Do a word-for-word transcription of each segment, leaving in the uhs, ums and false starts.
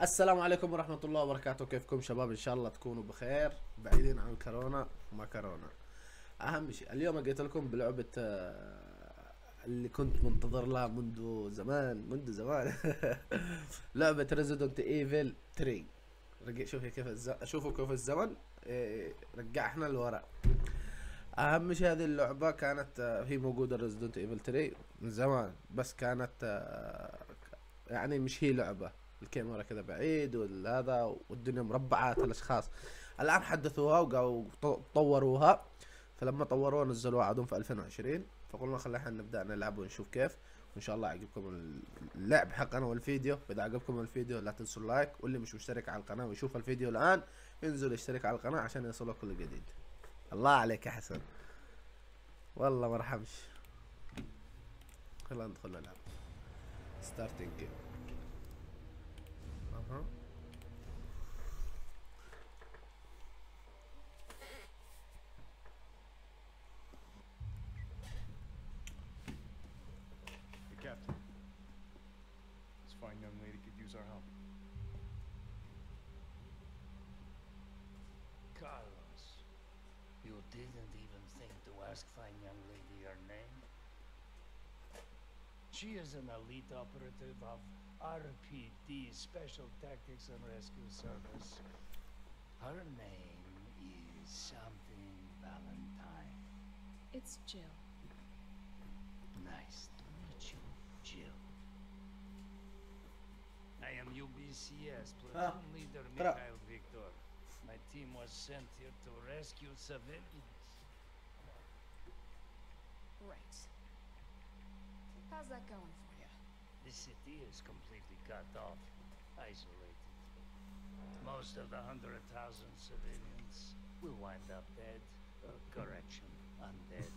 السلام عليكم ورحمة الله وبركاته. كيفكم شباب؟ ان شاء الله تكونوا بخير، بعيدين عن كورونا وما كورونا. اهم شيء اليوم قلت لكم بلعبة آه، اللي كنت منتظر لها منذ زمان منذ زمان لعبة ريزيدنت ايفل ثلاثة. رجع شوفي كيف الز... شوفوا كيف الزمن إيه، رجعنا لورا. اهم شيء هذه اللعبة كانت آه، هي موجودة ريزيدنت ايفل ثلاثة من زمان، بس كانت آه، يعني مش هي لعبة. الكاميرا كذا بعيد وهذا والدنيا مربعات الاشخاص. الان حدثوها وقالوا طوروها، فلما طوروها نزلوها عادهم في ألفين وعشرين، فقلنا خلينا احنا نبدا نلعب ونشوف كيف. وان شاء الله عجبكم اللعب حقنا والفيديو. اذا عجبكم الفيديو لا تنسوا اللايك، واللي مش مشترك على القناه ويشوف الفيديو الان ينزل يشترك على القناه عشان يوصله كل جديد. الله عليك يا حسن، والله ما رحمش. خلينا ندخل نلعب ستارتنج جيم. اها Hey, Captain. This fine young lady could use our help. Carlos, you didn't even think to ask fine young lady her name? She is an elite operative of R P D, Special Tactics and Rescue Service. Her name is something Valentine. It's Jill. Nice to meet you, Jill. I am U B C S platoon leader Tra- Mikhail Victor. My team was sent here to rescue civilians. Right. How's that going for you? The city is completely cut off, isolated. Most of the hundred thousand civilians will wind up dead. Uh, correction, undead.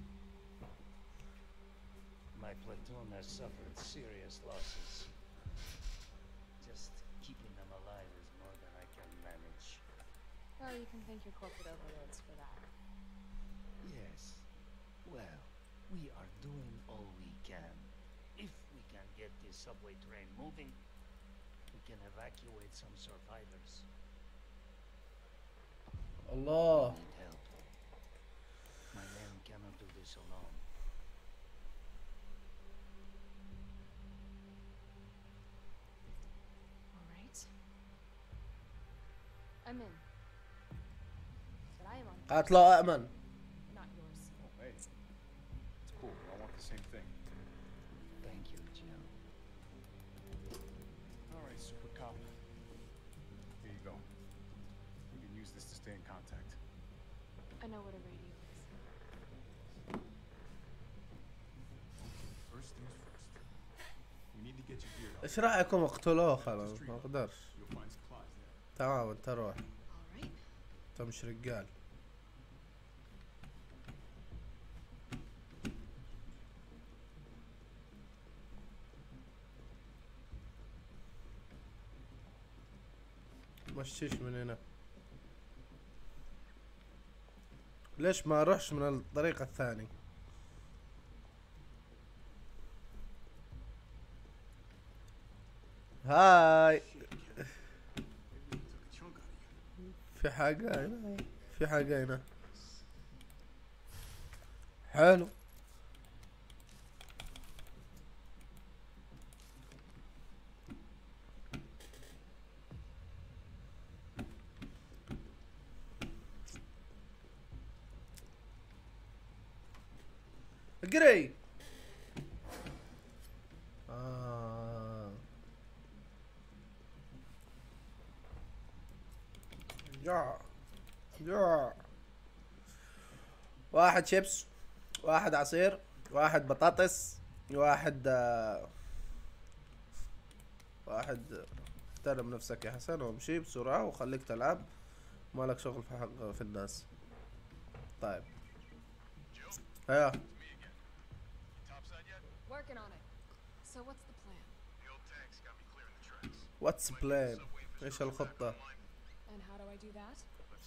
My platoon has suffered serious losses. Just keeping them alive is more than I can manage. Well, you can thank your corporate overlords for that. Yes. Well, we are doing all we can. If we can get this subway train moving, we can evacuate some survivors. الله. We need help. My men cannot do this alone. All right. I'm in. But I am on yours, قاتله أأمن. not yours. Oh, hey. It's cool. I want the same thing. Thank you, Jill. All right, super cop. Here you go. You can use this to stay in contact. I know what a radio is. First things first. We need to get you geared up. ايش رايكم اقتلوه؟ خلاص ما اقدرش. You'll find supplies there. تمام انت روح، All right. انت مش رجال. مشيش من هنا. ليش ما اروحش من الطريق الثاني؟ هاي Maybe we took a chunk out of you. في حاجة هنا، في حاجة هنا. حلو. اقري. آه. جوع جوع. واحد شيبس، واحد عصير، واحد بطاطس، واحد آه، واحد. احترم نفسك يا حسن وامشي بسرعة وخليك تلعب، مالك شغل في حق في الناس. طيب ايوه. Working on it. So what's the plan? واتس بلان؟ ايش الخطة؟ And how do I do that?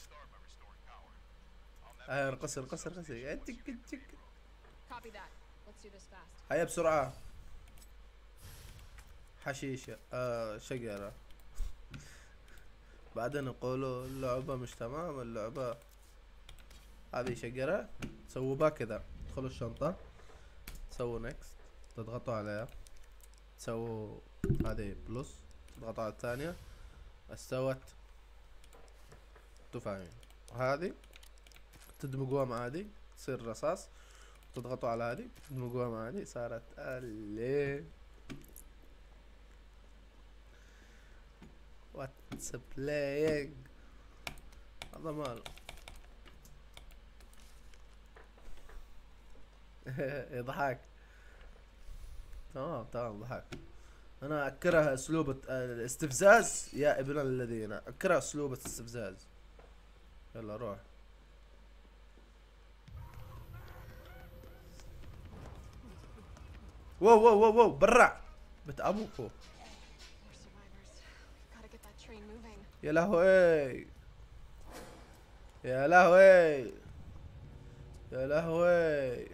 هيا ارقص ارقص ارقص. يا تك تك. Copy that. Let's do this fast. هيا بسرعة. حشيشة آه شجرة. بعدين يقولوا اللعبة مش تمام، اللعبة هذه شجرة. سووا بها كذا، ادخلوا الشنطة، سووا نكست، تضغطوا عليها، سووا هذه بلس، تضغطوا على الثانية، استوت، انتوا فاهمين. وهذه تدمجوها مع هذه تصير رصاص، تضغطوا على هذه تدمجوها مع هذه صارت اللي واتس بلاينج. هذا ماله يضحك. تمام تمام ضحك. انا اكره اسلوب الت- الاستفزاز يا ابن الذين، اكره اسلوب الاستفزاز. يلا روح. واو واو واو واو برع بت ابوكو. We're survivors. We've gotta get that train moving. يا لهوي يا لهوي يا لهوي.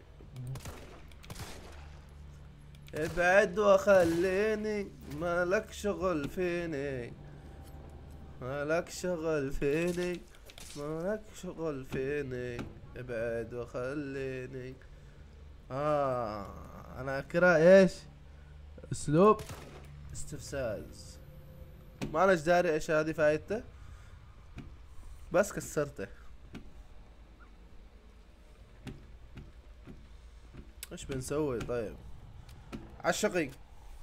ابعد وخليني، مالك شغل فيني، مالك شغل فيني، مالك شغل فيني، ابعد وخليني. اه انا اكره ايش؟ اسلوب استفزاز. معلش داري ايش هذه فايدته، بس كسرته. ايش بنسوي طيب؟ عالشقي.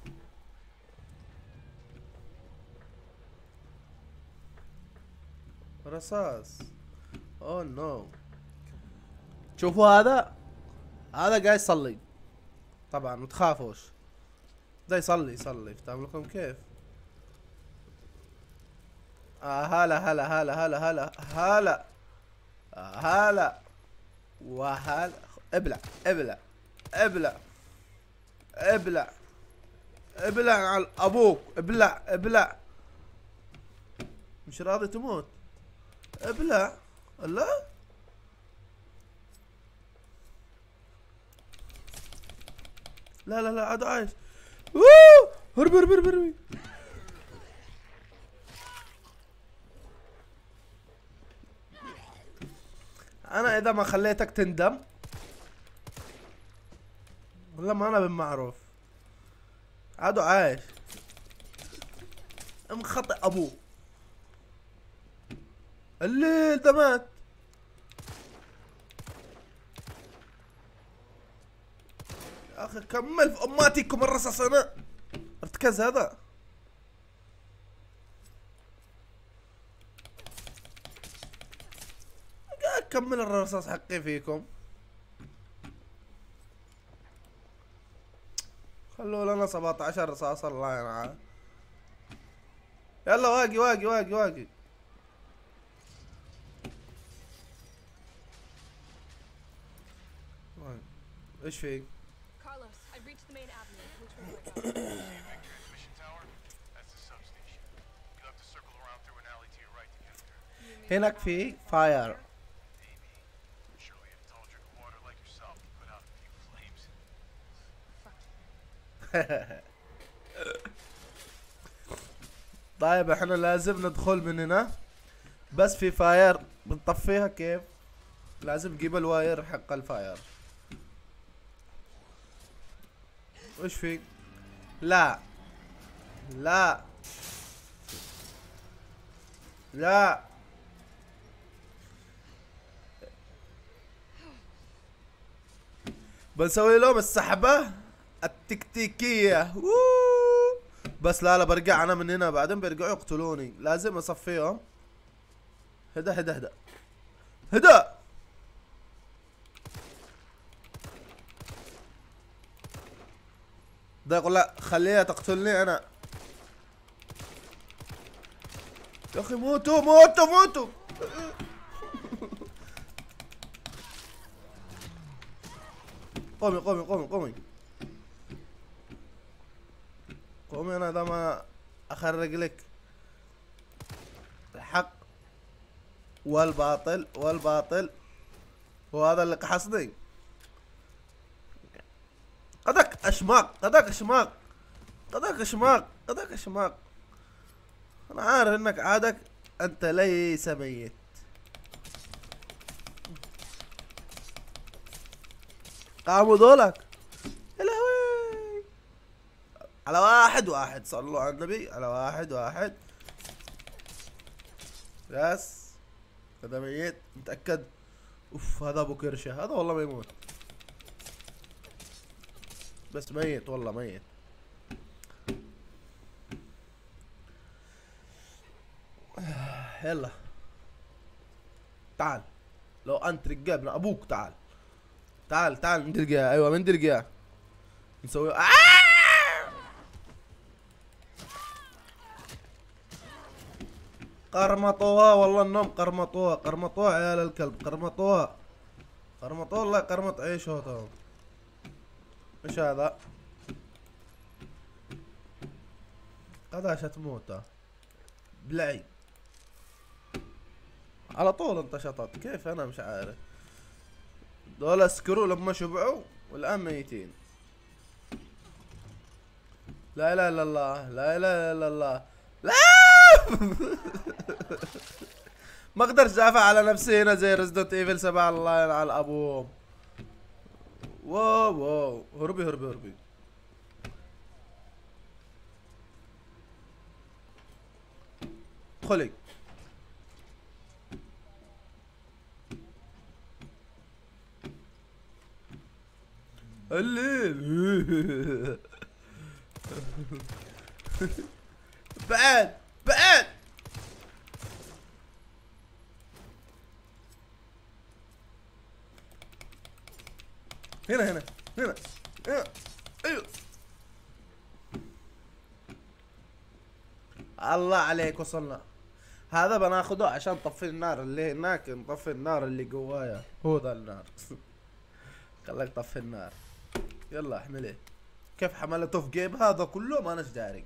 رصاص. اوه نو. شوفوا هذا، هذا قاعد يصلي طبعا، متخافوش، ده يصلي يصلي. فاهم لكم كيف؟ آه هلا هلا هلا هلا هلا هلا آه هلا وهلا. ابلع ابلع ابلع ابلع ابلع على ابوك، ابلع ابلع. مش راضي تموت، ابلع. لا لا لا لا عاد عايش. ووو هرب هرب هرب هرب. انا اذا ما خليتك تندم والله ما انا بالمعروف. عادوا عايش مخطئ ابوه. الليل ده مات. يا اخي كمل في اماتكم الرصاص. انا ارتكز هذا. كمل الرصاص حقي فيكم. خلوا لنا سبعة عشر رصاص الله ينعم. يلا واقي واقي واقي واقي. ايش في؟ Carlos, I've reached the main avenue. Which way do I go? Transmission tower? That's the substation. You'll have to circle around through an alley to your right to get there. هناك في فاير. Maybe. Surely a tall drink of water like yourself can put out a few flames. طيب احنا لازم ندخل من هنا، بس في فاير بنطفيها كيف؟ لازم نجيب الواير حق الفاير. وش في؟ لا لا لا بنسوي لهم السحبة التكتيكية. ووو. بس لا لا برجع انا من هنا، بعدين بيرجعوا يقتلوني، لازم اصفيهم. هدا هدا هدا هدا. ده يقول لا خليها تقتلني انا. يا اخي موتوا موتوا موتوا. قومي قومي قومي قومي قومي. انا ده ما اخرج لك الحق والباطل والباطل، وهذا اللي قحصني. قدك اشماق قدك اشماق قدك اشماق قدك اشماق. انا عارف انك عادك انت ليس ميت. قاموا دولك. يا لهوي. على واحد واحد، صلوا على النبي، على واحد واحد. يس هذا ميت متأكد. اوف هذا ابو كرشة، هذا والله ما يموت، بس ميت والله ميت. يلا تعال، لو انت رجال ابن ابوك تعال تعال تعال من تلقاه. ايوه من تلقاه نسوي آه! قرمطوها والله النوم، قرمطوها قرمطوها عيال الكلب، قرمطوها قرمطوها والله، قرمط عيشه تو. ايش هذا؟ قداشة تموت بلعي على طول. انت شطط كيف؟ انا مش عارف. دول سكروا لما شبعوا والان ميتين. لا اله الا الله، لا اله الا الله، لا. ما اقدرش ادافع على نفسي هنا زي ريزدنت ايفل سبعة، الله يلعن ابوهم. واو واو هربي هربي هربي. خلي الليل. بعد بعد. هنا هنا هنا هنا. ايوه الله عليك وصلنا. هذا بناخده عشان نطفي النار اللي هناك، نطفي النار اللي جوايا، هو ذا النار. خليك طفي النار. يلا احمله. كيف حملته في جيب هذا كله ما اناش داري.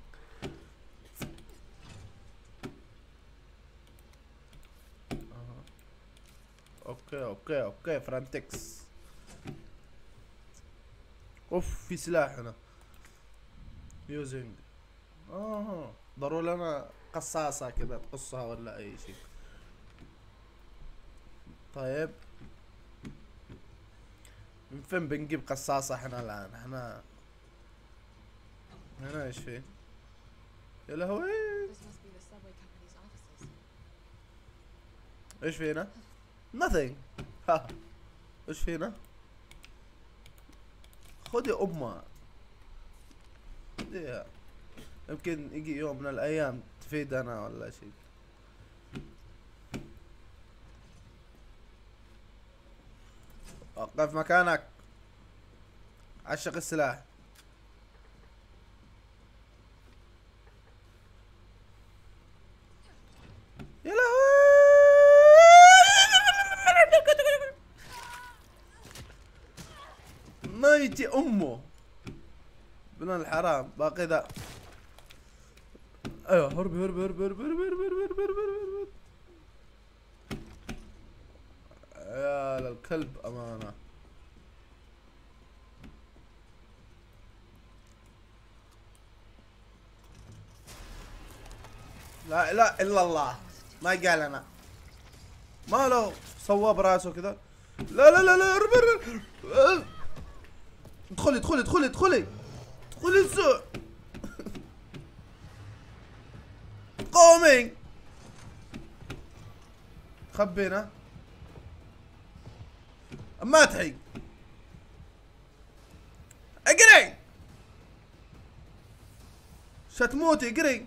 آه. اوكي اوكي اوكي فرانتكس. اوف في سلاح هنا. يوزنج. اه ضروري لنا قصاصة كذا تقصها ولا اي شيء. طيب من فين بنجيب قصاصة احنا الان؟ احنا هنا ايش في؟ يا لهوي ايش في هنا؟ nothing. ها ايش في هنا؟ خذي امها خذيها، يمكن يجي يوم من الايام تفيدنا ولا شيء. وقف مكانك، عشق السلاح. يا لهوي ميتي امه بن الحرام. باقي ذا. ايوه هرب هرب هرب هرب هرب هرب هرب هرب هرب. يا للكلب امانه. لا اله الا الله. ما قال انا ماله صواب راسه كذا. لا لا لا لا هرب هرب. ادخلي ادخلي ادخلي ادخلي ادخلي السوق. قومي خبينا ما تحي. اقري شتموتي اقري.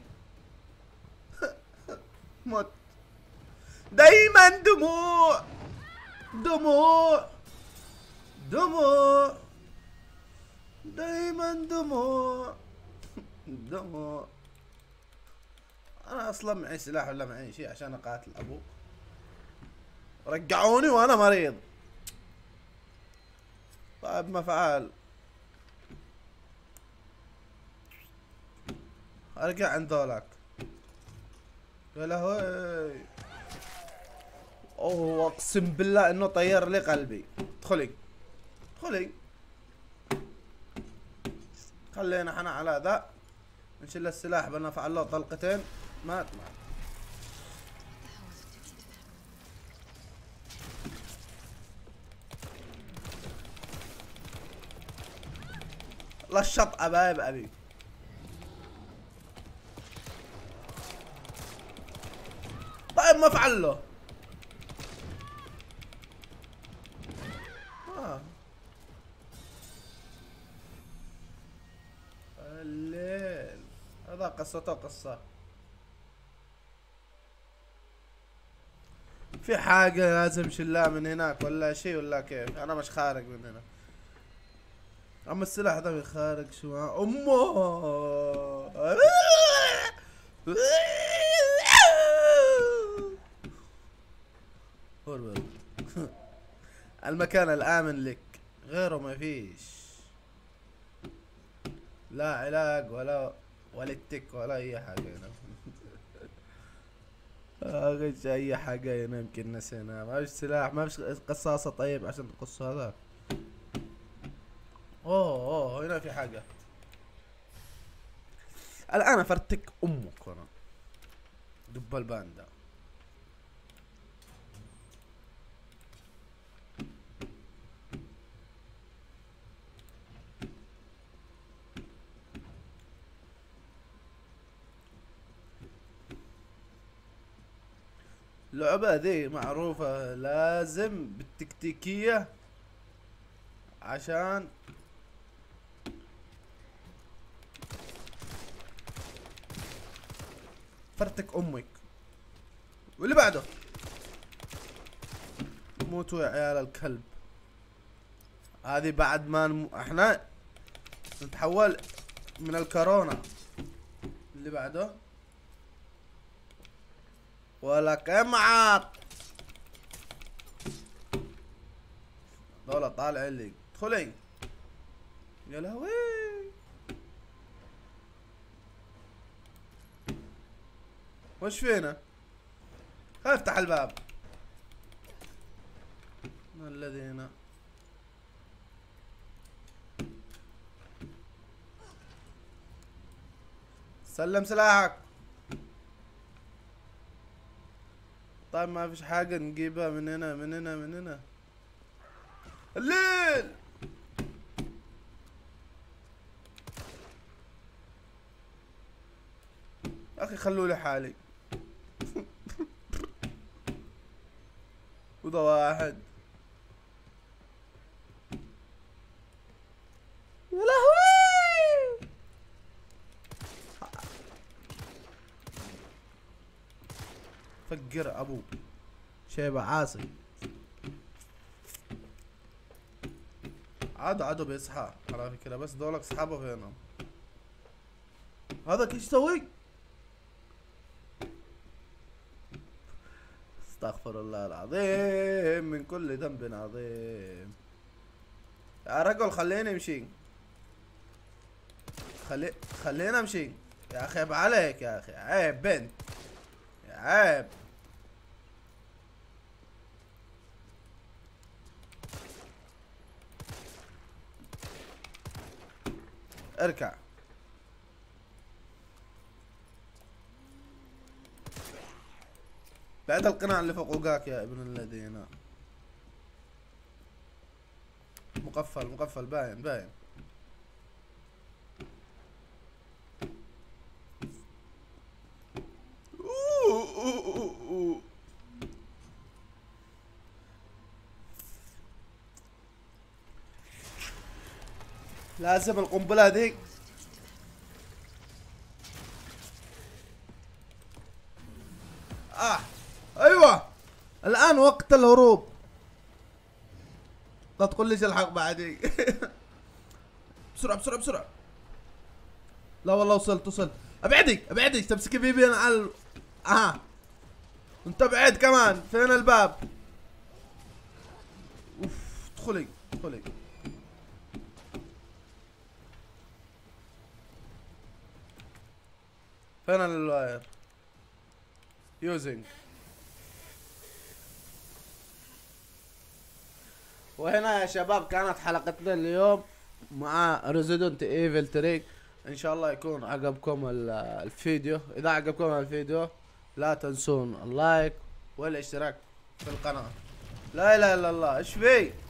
موت. دايما دموع دموع دموع دايما دموع دموع. انا اصلا معي سلاح ولا معي شيء عشان اقاتل ابوه؟ رجعوني وانا مريض. طيب ما فعل. ارجع عند ذولاك. يا لهوي اوه اقسم بالله انه طير لي قلبي. ادخلي ادخلي. خلينا احنا على ذا نشيل السلاح. بنفعل له طلقتين. مات مات. للشط ابايب ابي. طيب ما فعل له. آه. الليل هذا قصته قصة. في حاجة لازم شلها من هناك ولا شيء ولا كيف؟ أنا مش خارج من هنا. أما السلاح ده خارج شو معاه؟ أمه المكان الآمن لك، غيره ما فيش. لا علاج ولا ولدتك ولا أي حاجة هنا. اغش اي حاجة هنا يمكن نسينا. ما فيش سلاح، ما فيش قصاصة طيب عشان تقص هذا. اوه اوه هنا في حاجة. الان افرتك امك انا. دب الباندا. اللعبة ذي معروفة لازم بالتكتيكية عشان فرتك امك. واللي بعده موتوا يا عيال الكلب. هذه بعد ما نم... احنا نتحول من الكورونا. اللي بعده ولك معك دولة طالع لي. ادخلي يا لهوي. وش فينا؟ افتح الباب. ما الذي هنا؟ سلم سلاحك. طيب ما فيش حاجة نجيبها من هنا من هنا من هنا. الليل يا اخي خلوا لي حالي. وده واحد. يا لهوي. فقر ابو شيبة عاصي. عادوا عادوا بيصحى على فكرة، بس دولك اصحابه فينهم. هذاك ايش يسوي؟ استغفر الله العظيم من كل ذنب عظيم. يا رجل خليني امشي. خلي خلينا امشي يا اخي. عيب عليك يا اخي، عيب بنت، عيب. اركع. بعد القناع اللي فوق وقاك يا ابن الذين. مقفل مقفل باين باين. لازم القنبلة ذيك. اه ايوه الان وقت الهروب. لا تقول لي الحق بعدي. بسرعة بسرعة بسرعة. لا والله وصلت وصلت. ابعدي ابعدي تمسكي بيبي انا على اه انت بعيد كمان. فين الباب؟ اوف ادخلي ادخلي. فين الواير؟ يوزنج. وهنا يا شباب كانت حلقتنا اليوم مع ريزيدنت ايفل تري. ان شاء الله يكون عجبكم الفيديو. اذا عجبكم الفيديو لا تنسون اللايك والاشتراك في القناة. لا اله الا الله. ايش في؟